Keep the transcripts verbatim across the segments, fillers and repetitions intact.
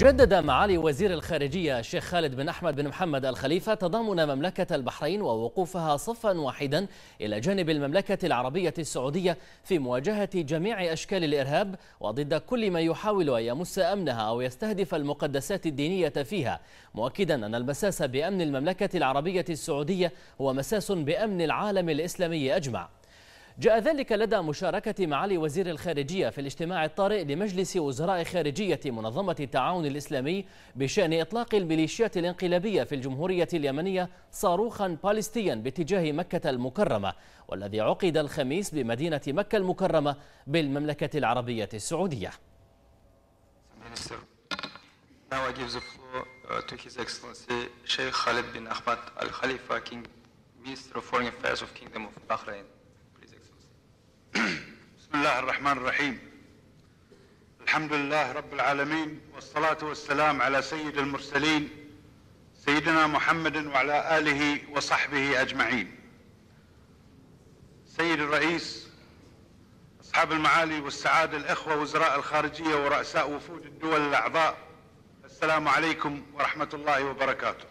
جدد معالي وزير الخارجية الشيخ خالد بن أحمد بن محمد الخليفة تضامن مملكة البحرين ووقوفها صفا واحدا إلى جانب المملكة العربية السعودية في مواجهة جميع أشكال الإرهاب وضد كل من يحاول أن يمس أمنها أو يستهدف المقدسات الدينية فيها، مؤكدا أن المساس بأمن المملكة العربية السعودية هو مساس بأمن العالم الإسلامي أجمع. جاء ذلك لدى مشاركة معالي وزير الخارجية في الاجتماع الطارئ لمجلس وزراء خارجية منظمة التعاون الإسلامي بشأن إطلاق الميليشيات الانقلابية في الجمهورية اليمنية صاروخا باليستيا باتجاه مكة المكرمة، والذي عقد الخميس بمدينة مكة المكرمة بالمملكة العربية السعودية. Now I give the floor uh, to His Excellency Sheikh Khalid bin Ahmad Al Khalifa, King, Minister of Foreign Affairs of Kingdom of Bahrain. بسم الله الرحمن الرحيم. الحمد لله رب العالمين، والصلاة والسلام على سيد المرسلين سيدنا محمد وعلى آله وصحبه أجمعين. سيد الرئيس، أصحاب المعالي والسعادة، الإخوة وزراء الخارجية ورؤساء وفود الدول الأعضاء، السلام عليكم ورحمة الله وبركاته.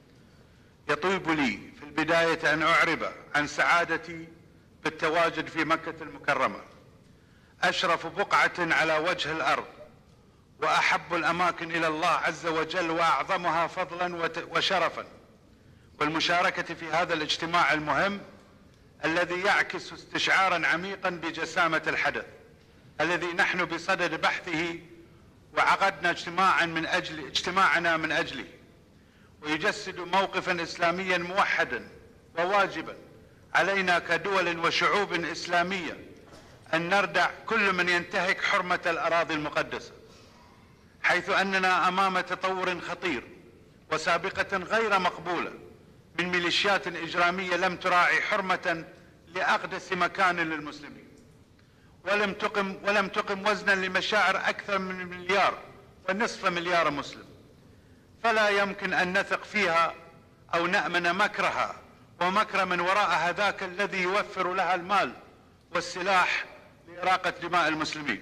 يطيب لي في البداية أن أعرب عن سعادتي بالتواجد في مكة المكرمة، أشرف بقعة على وجه الأرض وأحب الأماكن إلى الله عز وجل وأعظمها فضلا وشرفا، والمشاركة في هذا الاجتماع المهم الذي يعكس استشعارا عميقا بجسامة الحدث الذي نحن بصدد بحثه وعقدنا اجتماعا من أجل اجتماعنا من أجله، ويجسد موقفا إسلاميا موحدا وواجبا علينا كدول وشعوب إسلامية أن نردع كل من ينتهك حرمة الأراضي المقدسة، حيث أننا أمام تطور خطير وسابقة غير مقبولة من ميليشيات إجرامية لم تراعي حرمة لأقدس مكان للمسلمين، ولم تقم ولم تقم وزنا لمشاعر أكثر من مليار ونصف مليار مسلم، فلا يمكن أن نثق فيها أو نأمن مكرها ومكر من وراء هذاك الذي يوفر لها المال والسلاح لإراقة دماء المسلمين.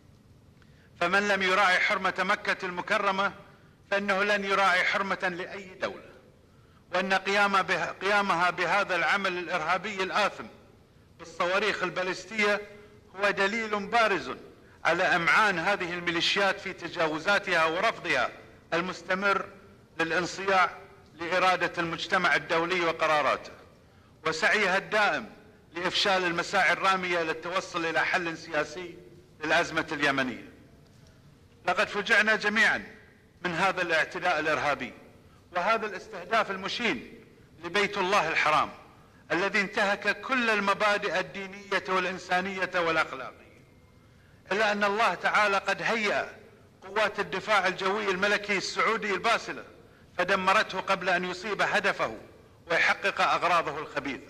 فمن لم يراعي حرمة مكة المكرمة فإنه لن يراعي حرمة لأي دولة، وأن قيام به قيامها بهذا العمل الإرهابي الآثم بالصواريخ البالستية هو دليل بارز على أمعان هذه الميليشيات في تجاوزاتها ورفضها المستمر للانصياع لإرادة المجتمع الدولي وقراراته، وسعيها الدائم لإفشال المساعي الرامية للتوصل إلى حل سياسي للأزمة اليمنية. لقد فجعنا جميعا من هذا الاعتداء الإرهابي وهذا الاستهداف المشين لبيت الله الحرام الذي انتهك كل المبادئ الدينية والإنسانية والأخلاقية، إلا أن الله تعالى قد هيأ قوات الدفاع الجوي الملكي السعودي الباسلة فدمرته قبل أن يصيب هدفه ويحقق أغراضه الخبيثة.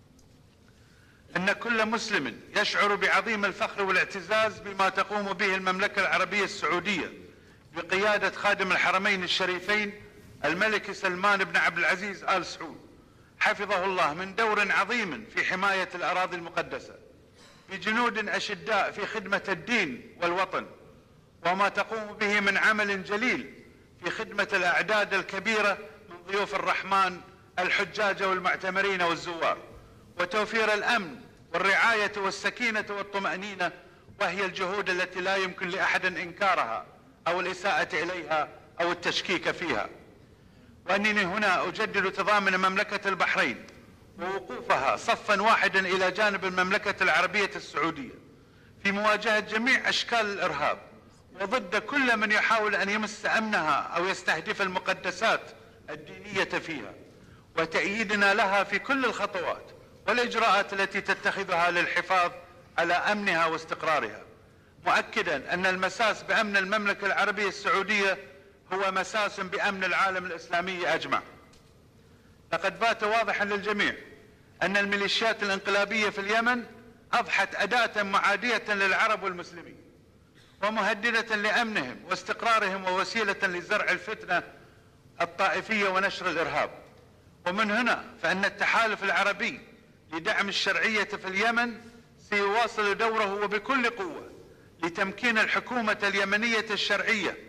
إن كل مسلم يشعر بعظيم الفخر والاعتزاز بما تقوم به المملكة العربية السعودية بقيادة خادم الحرمين الشريفين الملك سلمان بن عبد العزيز آل سعود حفظه الله من دور عظيم في حماية الأراضي المقدسة بجنود أشداء في خدمة الدين والوطن، وما تقوم به من عمل جليل في خدمة الأعداد الكبيرة من ضيوف الرحمن الحجاج والمعتمرين والزوار، وتوفير الأمن والرعاية والسكينة والطمأنينة، وهي الجهود التي لا يمكن لأحد إنكارها أو الإساءة إليها أو التشكيك فيها. وأنني هنا أجدد تضامن مملكة البحرين ووقوفها صفا واحدا إلى جانب المملكة العربية السعودية في مواجهة جميع أشكال الإرهاب وضد كل من يحاول أن يمس أمنها أو يستهدف المقدسات الدينية فيها، وتأييدنا لها في كل الخطوات والإجراءات التي تتخذها للحفاظ على أمنها واستقرارها، مؤكدا أن المساس بأمن المملكة العربية السعودية هو مساس بأمن العالم الإسلامي أجمع. لقد بات واضحا للجميع أن الميليشيات الانقلابية في اليمن أضحت أداة معادية للعرب والمسلمين ومهددة لأمنهم واستقرارهم ووسيلة لزرع الفتنة الطائفية ونشر الإرهاب. ومن هنا فإن التحالف العربي لدعم الشرعية في اليمن سيواصل دوره وبكل قوة لتمكين الحكومة اليمنية الشرعية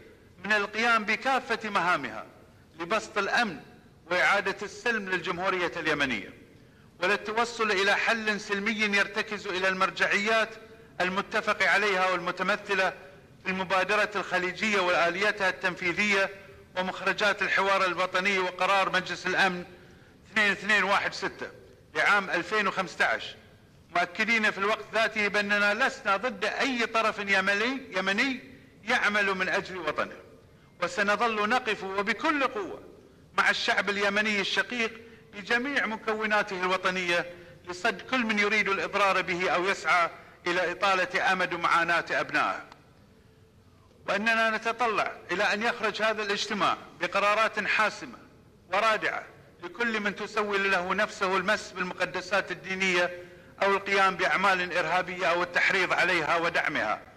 من القيام بكافة مهامها لبسط الأمن وإعادة السلم للجمهورية اليمنية، وللتوصل إلى حل سلمي يرتكز إلى المرجعيات المتفق عليها والمتمثلة في المبادرة الخليجية وآليتها التنفيذية ومخرجات الحوار الوطني وقرار مجلس الأمن اثنين اثنين واحد ستة لعام ألفين وخمسة عشر، مؤكدين في الوقت ذاته بأننا لسنا ضد أي طرف يمني يمني يعمل من أجل وطنه، وسنظل نقف وبكل قوة مع الشعب اليمني الشقيق بجميع مكوناته الوطنية لصد كل من يريد الإضرار به أو يسعى إلى إطالة أمد ومعاناة أبنائه. وأننا نتطلع إلى أن يخرج هذا الاجتماع بقرارات حاسمة ورادعة لكل من تسول له نفسه المس بالمقدسات الدينية أو القيام بأعمال إرهابية أو التحريض عليها ودعمها،